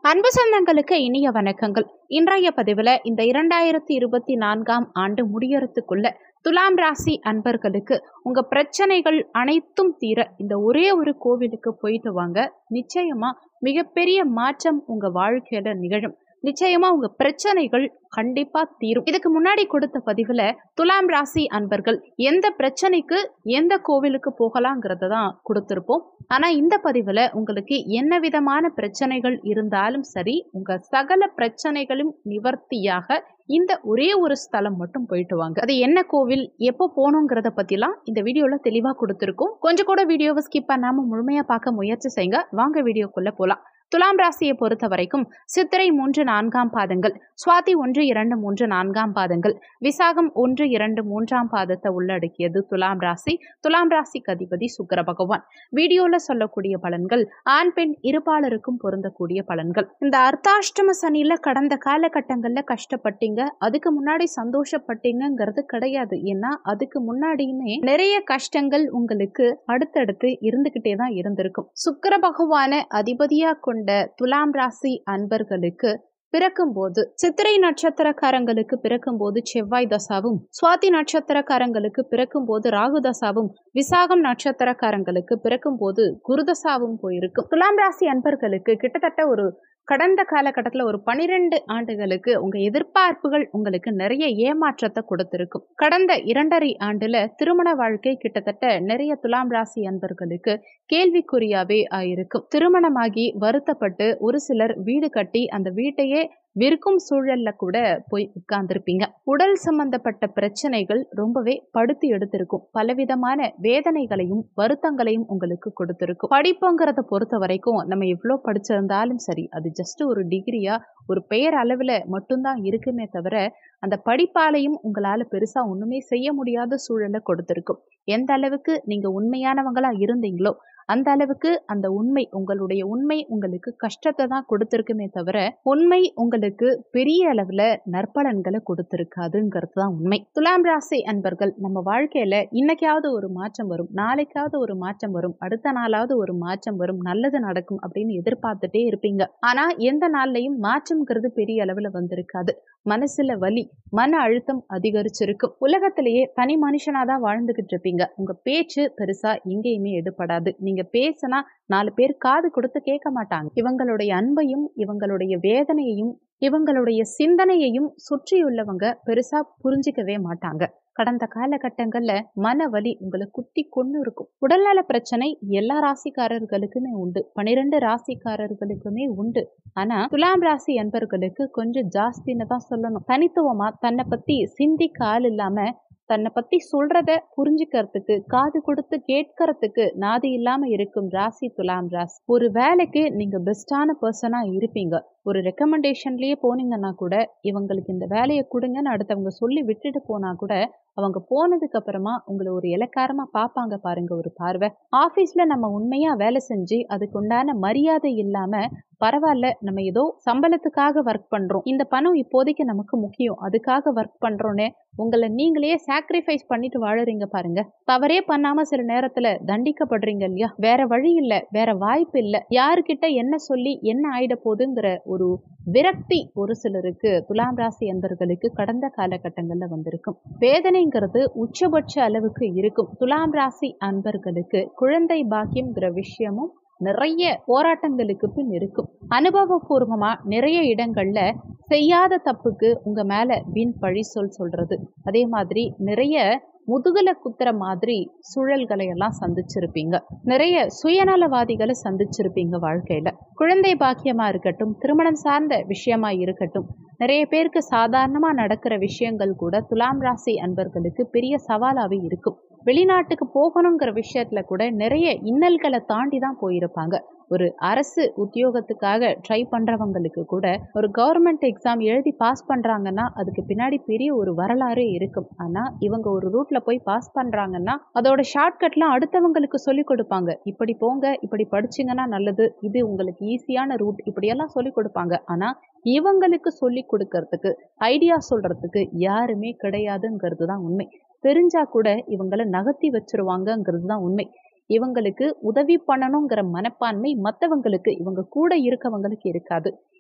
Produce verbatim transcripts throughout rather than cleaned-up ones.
அன்பு சொந்தங்களுக்கு இனிய வணக்கங்கள். இன்றைய பதிவில் இந்த இரண்டாயிரத்தி இருபத்தி நான்காம் ஆண்டு முடியறதுக்குள்ள துலாம் ராசி அன்பர்களுக்கு உங்க பிரச்சனைகள் அனைத்தும் தீர இந்த ஒரே ஒரு கோவிலுக்கு போயிட்டு வாங்க. நிச்சயமா மிகப்பெரிய மாற்றம் உங்க வாழ்க்கையில நிகழும். நிச்சயமா உங்க பிரச்சனைகள் கண்டிப்பா தீரும். இதுக்கு முன்னாடி கொடுத்த பதிவுல துலாம் ராசி அன்பர்கள் எந்த பிரச்சனைக்கு எந்த கோவிலுக்கு போகலாங்கிறத தான் கொடுத்திருப்போம். ஆனா இந்த பதிவுல உங்களுக்கு என்ன விதமான பிரச்சனைகள் இருந்தாலும் சரி, உங்க சகல பிரச்சனைகளும் நிவர்த்தியாக இந்த ஒரே ஒரு ஸ்தலம் மட்டும் போயிட்டு வாங்க. அது என்ன கோவில், எப்போ போகணுங்கிறத பத்திலாம் இந்த வீடியோல தெளிவா கொடுத்திருக்கோம். கொஞ்சம் கூட வீடியோவை ஸ்கிப் பண்ணாம முழுமையா பார்க்க முயற்சி செய்யுங்க. வாங்க வீடியோக்குள்ள போலாம். துலாம் ராசியை பொறுத்த வரைக்கும் சித்திரை மூன்று நான்காம் பாதங்கள், சுவாதி ஒன்று இரண்டு மூன்று நான்காம் பாதங்கள், விசாகம் ஒன்று இரண்டு மூன்றாம் பாதத்தை உள்ளடக்கியது துலாம் ராசி. துலாம் ராசிக்கு அதிபதி சுக்கிர பகவான். வீடியோல சொல்லக்கூடிய பலன்கள் ஆண் பெண் இருபாலருக்கும் பொருந்தக்கூடிய பலன்கள். இந்த அர்த்தாஷ்டம சனியில கடந்த காலகட்டங்கள்ல கஷ்டப்பட்டீங்க, அதுக்கு முன்னாடி சந்தோஷப்பட்டீங்கிறது கிடையாது. ஏன்னா அதுக்கு முன்னாடியுமே நிறைய கஷ்டங்கள் உங்களுக்கு அடுத்தடுத்து இருந்துகிட்டே தான் இருந்திருக்கும். சுக்கிர பகவான அதிபதியா கொண்ட துலாம் ராசி அன்பர்களுக்கு பிறக்கும் போது சித்திரை நட்சத்திரக்காரங்களுக்கு பிறக்கும் போது செவ்வாய் தசாவும், சுவாதி நட்சத்திரக்காரங்களுக்கு பிறக்கும் போது ராகு தசாவும், விசாகம் நட்சத்திரக்காரங்களுக்கு பிறக்கும் போது குருதசாவும் போயிருக்கும். துலாம் ராசி அன்பர்களுக்கு கிட்டத்தட்ட ஒரு கடந்த காலகட்டத்தில் ஒரு பனிரெண்டு ஆண்டுகளுக்கு உங்க எதிர்பார்ப்புகள் உங்களுக்கு நிறைய ஏமாற்றத்தை கொடுத்திருக்கும். கடந்த இரண்டரை ஆண்டுல திருமண வாழ்க்கை கிட்டத்தட்ட நிறைய துலாம் ராசி அன்பர்களுக்கு கேள்விக்குறியாவே ஆயிருக்கும். திருமணமாகி வருத்தப்பட்டு ஒரு சிலர் வீடு கட்டி அந்த வீட்டையே விற்கும் சூழல்ல கூட போய் உட்கார்ந்துருப்பீங்க. உடல் சம்பந்தப்பட்ட பிரச்சனைகள் ரொம்பவே படுத்தி எடுத்திருக்கும். பலவிதமான வேதனைகளையும் வருத்தங்களையும் உங்களுக்கு கொடுத்திருக்கும். படிப்புங்கிறத பொறுத்த வரைக்கும் நம்ம எவ்வளோ படிச்சிருந்தாலும் சரி, அது ஜஸ்ட் ஒரு டிகிரியா ஒரு பெயர் அளவுல மட்டும்தான் இருக்குமே தவிர அந்த படிப்பாலையும் உங்களால பெருசா ஒண்ணுமே செய்ய முடியாத சூழலை கொடுத்திருக்கும். எந்த அளவுக்கு நீங்க உண்மையானவங்களா இருந்தீங்களோ அந்த அளவுக்கு அந்த உண்மை, உங்களுடைய உண்மை உங்களுக்கு கஷ்டத்தை தான் கொடுத்திருக்குமே தவிர உண்மை உங்களுக்கு பெரிய அளவுல நற்பலன்களை கொடுத்திருக்காதுங்கிறது தான் உண்மை. துலாம் ராசி அன்பர்கள், நம்ம வாழ்க்கையில இன்னைக்காவது ஒரு மாற்றம் வரும், நாளைக்காவது ஒரு மாற்றம் வரும், அடுத்த நாளாவது ஒரு மாற்றம் வரும், நல்லது நடக்கும் அப்படின்னு எதிர்பார்த்துட்டே இருப்பீங்க. ஆனா எந்த நாள்லயும் மாற்றம்ங்கிறது பெரிய அளவுல வந்திருக்காது. மனசுல வலி, மன அழுத்தம் அதிகரிச்சிருக்கும். உலகத்திலேயே தனி மனுஷனாதான் வாழ்ந்துகிட்டு இருப்பீங்க. உங்க பேச்சு பெருசா எங்கேயுமே எடுபடாது. நீங்க பேசினா நாலு பேர் காது கொடுத்து கேட்க மாட்டாங்க. இவங்களுடைய அன்பையும் இவங்களுடைய வேதனையையும் இவங்களுடைய சிந்தனையையும் சுற்றியுள்ளவங்க பெருசா புரிஞ்சிக்கவே மாட்டாங்க. கடந்த காலகட்டங்கள்ல மன வலி உங்களை குத்தி கொண்டு இருக்கும். உடல்நல பிரச்சனை எல்லா ராசிக்காரர்களுக்குமே உண்டு, பனிரெண்டு ராசிக்காரர்களுக்குமே உண்டு. ஆனா துலாம் ராசி அன்பர்களுக்கு கொஞ்சம் ஜாஸ்தின்னு தான் சொல்லணும். தனித்துவமா தன்னை பத்தி சிந்திக்க ஆள் இல்லாம தன்னை பத்தி சொல்றத புரிஞ்சுக்கிறதுக்கு காது கொடுத்து கேட்கறதுக்கு நாதி இல்லாம இருக்கும் ராசி துலாம் ராசி. ஒரு வேலைக்கு நீங்க பெஸ்டான பர்சனா இருப்பீங்க. ஒரு ரெக்கமெண்டேஷன்லயே போனீங்கன்னா கூட இவங்களுக்கு இந்த வேலையை கொடுங்கன்னு அடுத்தவங்க சொல்லி விட்டுட்டு போனா கூட அவங்க போனதுக்கு அப்புறமா உங்களை ஒரு இலக்காரமா பார்ப்பாங்க பாருங்க ஒரு பார்வை. ஆபீஸ்ல நம்ம உண்மையா வேலை செஞ்சு அதுக்கு உண்டான மரியாதை இல்லாம பரவாயில்ல, நம்ம ஏதோ சம்பளத்துக்காக ஒர்க் பண்றோம், இந்த பணம் இப்போதைக்கு நமக்கு முக்கியம், அதுக்காக ஒர்க் பண்றோன்னு உங்களை நீங்களே சாக்ரிஃபைஸ் பண்ணிட்டு வாழறீங்க பாருங்க. தவறே பண்ணாம சில நேரத்துல தண்டிக்கப்படுறீங்க இல்லையா? வேற வழி இல்ல, வேற வாய்ப்பு இல்ல, யாருக்கிட்ட என்ன சொல்லி என்ன ஆயிட போகுதுங்கிற ஒரு விரக்தி ஒரு சிலருக்கு துலாம் ராசி அன்பர்களுக்கு கடந்த காலகட்டங்கள்ல வந்திருக்கும். வேதனைங்கிறது உச்சபட்ச அளவுக்கு இருக்கும். துலாம் ராசி அன்பர்களுக்கு குழந்தை பாக்கியம்ங்கிற விஷயமும் நிறைய போராட்டங்களுக்கு பின் இருக்கும். அனுபவபூர்வமா நிறைய இடங்கள்ல செய்யாத தப்புக்கு உங்க மேல வீண் பழி சொல் சொல்றது, அதே மாதிரி நிறைய முதுகுல குத்துற மாதிரி சூழல்களை எல்லாம் சந்திச்சிருப்பீங்க. நிறைய சுயநலவாதிகளை சந்திச்சிருப்பீங்க வாழ்க்கையில. குழந்தை பாக்கியமா இருக்கட்டும், திருமணம் சார்ந்த விஷயமா இருக்கட்டும், நிறைய பேருக்கு சாதாரணமா நடக்கிற விஷயங்கள் கூட துலாம் ராசி அன்பர்களுக்கு பெரிய சவாலாவே இருக்கும். வெளிநாட்டுக்கு போகணுங்கிற விஷயத்துல கூட நிறைய இன்னல்களை தாண்டி தான் போயிருப்பாங்க. ஒரு அரசு உத்தியோகத்துக்காக ட்ரை பண்றவங்களுக்கு கூட ஒரு கவர்மெண்ட் எக்ஸாம் எழுதி பாஸ் பண்றாங்கன்னா அதுக்கு பின்னாடி பெரிய ஒரு வரலாறு இருக்கும். ஆனா இவங்க ஒரு ரூட்ல போய் பாஸ் பண்றாங்கன்னா அதோட ஷார்ட்கட்லாம் அடுத்தவங்களுக்கு சொல்லி கொடுப்பாங்க. இப்படி போங்க, இப்படி படிச்சிங்கன்னா நல்லது, இது உங்களுக்கு ஈஸியான ரூட், இப்படியெல்லாம் சொல்லி கொடுப்பாங்க. ஆனா இவங்களுக்கு சொல்லி கொடுக்கறதுக்கு ஐடியா சொல்றதுக்கு யாருமே கிடையாதுங்கிறது தான் உண்மை. தெரிஞ்சா கூட இவங்களை நகர்த்தி வச்சிருவாங்கங்கிறது தான் உண்மை. இவங்களுக்கு உதவி பண்ணணுங்கிற மனப்பான்மை மற்றவங்களுக்கு, இவங்க கூட இருக்கவங்களுக்கு இருக்காது.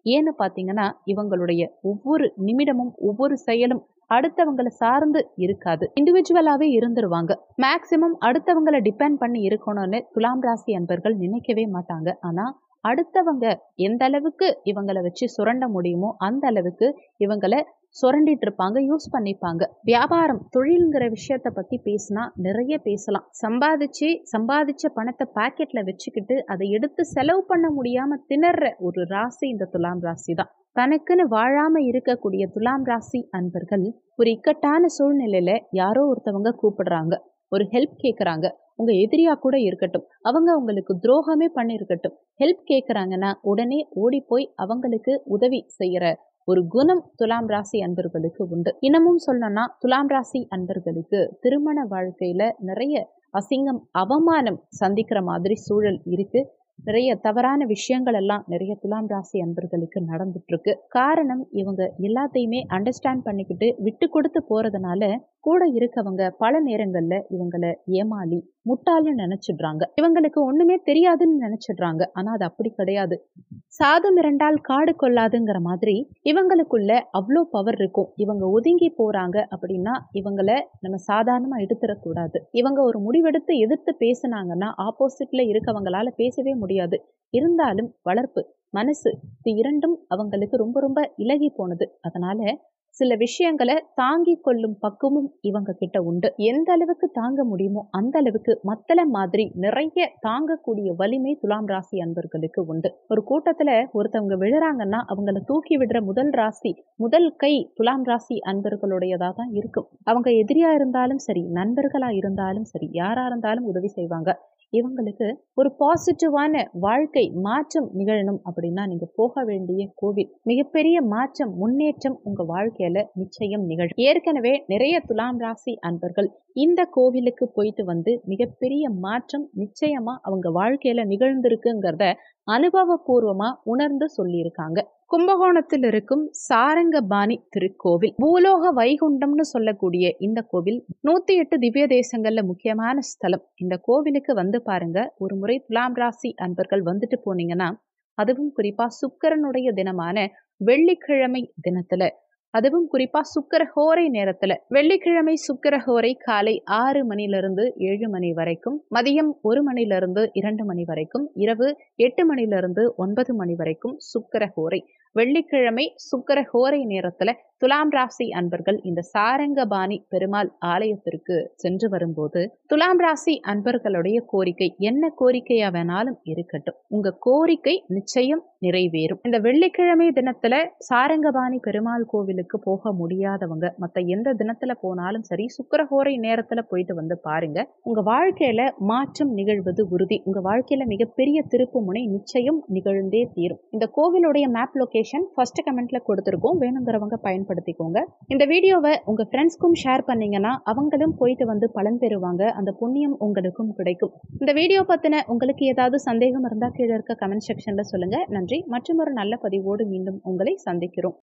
ஏன்னு பார்த்தீங்கன்னா, இவங்களுடைய ஒவ்வொரு நிமிடமும், ஒவ்வொரு செயலும் அடுத்தவங்கள சார்ந்து இருக்காது. இண்டிவிஜுவலாவே இருந்துருவாங்க. மேக்ஸிமம் அடுத்தவங்கள டிபெண்ட் பண்ணி இருக்கணும்னு துலாம் ராசி அன்பர்கள் நினைக்கவே மாட்டாங்க. ஆனா, அடுத்தவங்க எந்த அளவுக்கு இவங்கள வச்சு சுரண்ட முடியுமோ, அந்த அளவுக்கு இவங்கள சுரண்டிட்டு இருப்பாங்க, யூஸ் பண்ணிப்பாங்க. வியாபாரம், தொழில்ங்கிற விஷயத்த பத்தி பேசினா நிறைய பேசலாம். சம்பாதிச்சு சம்பாதிச்ச பணத்தை பாக்கெட்ல வச்சுக்கிட்டு அதை எடுத்து செலவு பண்ண முடியாம திணற ஒரு ராசி இந்த துலாம் ராசி தான். தனக்குன்னு வாழாம இருக்கக்கூடிய துலாம் ராசி அன்பர்கள் ஒரு இக்கட்டான சூழ்நிலையில யாரோ ஒருத்தவங்க கூப்பிடுறாங்க, ஒரு ஹெல்ப் கேட்குறாங்க. உங்க எதிரியா கூட இருக்கட்டும், அவங்க உங்களுக்கு துரோகமே பண்ணியிருக்கட்டும், ஹெல்ப் கேட்குறாங்கன்னா உடனே ஓடி போய் அவங்களுக்கு உதவி செய்யற ஒரு குணம் துலாம் ராசி அன்பர்களுக்கு உண்டு. இன்னமும் சொல்லணும்னா துலாம் ராசி அன்பர்களுக்கு திருமண வாழ்க்கையில நிறைய அசிங்கம், அவமானம் சந்திக்கிற மாதிரி சூழல் இருக்கு. நிறைய தவறான விஷயங்கள் எல்லாம் நிறைய துலாம் ராசி அன்பர்களுக்கு நடந்துட்டு இருக்கு. காரணம், இவங்க எல்லாத்தையுமே அண்டர்ஸ்டாண்ட் பண்ணிக்கிட்டு விட்டு கொடுத்து போறதுனால கூட இருக்கவங்க பல நேரங்கள்ல இவங்களை ஏமாளி, முட்டாள்னு நினைச்சிடுறாங்க. இவங்களுக்கு ஒண்ணுமே தெரியாதுன்னு நினைச்சிடுறாங்க. ஆனா அது அப்படி கிடையாது. சாது மிரண்டால் காடு கொள்ளாதுங்கிற மாதிரி இவங்களுக்குள்ள அவ்வளோ பவர் இருக்கும். இவங்க ஒதுங்கி போறாங்க அப்படின்னா இவங்கள நம்ம சாதாரணமா எடுத்துடக்கூடாது. இவங்க ஒரு முடிவெடுத்து எதிர்த்து பேசினாங்கன்னா ஆப்போசிட்ல இருக்கவங்களால பேசவே முடியாது. இருந்தாலும் வளர்ப்பு, மனசு, இது இரண்டும் அவங்களுக்கு ரொம்ப ரொம்ப இலகி போனது. அதனால சில விஷயங்களை தாங்கி கொள்ளும் பக்குவமும் இவங்க கிட்ட உண்டு. எந்த அளவுக்கு தாங்க முடியுமோ அந்த அளவுக்கு மத்தள மாதிரி நிறைய தாங்கக்கூடிய வலிமை துலாம் ராசி அன்பர்களுக்கு உண்டு. ஒரு கூட்டத்துல ஒருத்தவங்க விழுறாங்கன்னா அவங்கள தூக்கி விடுற முதல் ராசி, முதல் கை துலாம் ராசி அன்பர்களுடையதா தான் இருக்கும். அவங்க எதிரியா இருந்தாலும் சரி, நண்பர்களா இருந்தாலும் சரி, யாரா இருந்தாலும் உதவி செய்வாங்க. இவங்களுக்கு ஒரு பாசிட்டிவான வாழ்க்கை மாற்றம் நிகழணும் அப்படின்னா நீங்க போக வேண்டிய கோவில், மிகப்பெரிய மாற்றம், முன்னேற்றம் உங்க வாழ்க்கையில நிச்சயம் நிகழும். ஏற்கனவே நிறைய துலாம் ராசி அன்பர்கள் இந்த கோவிலுக்கு போயிட்டு வந்து மிகப்பெரிய மாற்றம் நிச்சயமா அவங்க வாழ்க்கையில நிகழ்ந்திருக்குங்கிறத அனுபவபூர்வமா உணர்ந்து சொல்லியிருக்காங்க. கும்பகோணத்தில் இருக்கும் சாரங்கபாணி திருக்கோவில், பூலோக வைகுண்டம்னு சொல்லக்கூடிய இந்த கோவில் நூத்தி எட்டு திவ்ய தேசங்கள்ல முக்கியமான ஸ்தலம். இந்த கோவிலுக்கு வந்து பாருங்க. ஒரு முறை துலாம் ராசி அன்பர்கள் வந்துட்டு போனீங்கன்னா, அதுவும் குறிப்பா சுக்கிரனுடைய தினமான வெள்ளிக்கிழமை தினத்துல, அதுவும் குறிப்பா சுக்கிர ஹோரை நேரத்துல, வெள்ளிக்கிழமை சுக்கிர ஹோரை காலை ஆறு மணிலிருந்து ஏழு மணி வரைக்கும், மதியம் ஒரு மணிலிருந்து இரண்டு மணி வரைக்கும், இரவு எட்டு மணிலிருந்து ஒன்பது மணி வரைக்கும் சுக்கிர ஹோரை. வெள்ளிக்கிழமை சுக்கிர ஹோரை நேரத்துல துலாம் ராசி அன்பர்கள் இந்த சாரங்கபாணி பெருமாள் ஆலயத்திற்கு சென்று வரும்போது துலாம் ராசி அன்பர்களுடைய கோரிக்கை என்ன கோரிக்கையா வேணாலும் இருக்கட்டும், உங்க கோரிக்கை நிச்சயம் நிறைவேறும். இந்த வெள்ளிக்கிழமை தினத்துல சாரங்கபாணி பெருமாள் கோவிலுக்கு போக முடியாதவங்க மத்த எந்த தினத்துல போனாலும் சரி, சுக்கிரஹோரை நேரத்துல போயிட்டு வந்து பாருங்க. உங்க வாழ்க்கையில மாற்றம் நிகழ்வது உறுதி. உங்க வாழ்க்கையில மிகப்பெரிய திருப்பு முனை நிச்சயம் நிகழ்ந்தே தீரும். இந்த கோவிலுடைய மேப் லொகேஷன் ஃபர்ஸ்ட் கமெண்ட்ல கொடுத்திருக்கோம், வேணுங்கிறவங்க பயன்படுத்திக்கோங்க. இந்த வீடியோவை உங்க ஃப்ரெண்ட்ஸ்க்கும் ஷேர் பண்ணீங்கன்னா அவங்களும் போயிட்டு வந்து பலன் பெறுவாங்க. அந்த புண்ணியம் உங்களுக்கும் கிடைக்கும். இந்த வீடியோ பத்தின உங்களுக்கு ஏதாவது சந்தேகம் இருந்தா கீழே இருக்க கமெண்ட் செக்ஷன்ல சொல்லுங்க. நன்றி. மற்றும் ஒரு நல்ல பதிவோடு மீண்டும் உங்களை சந்திக்கிறோம்.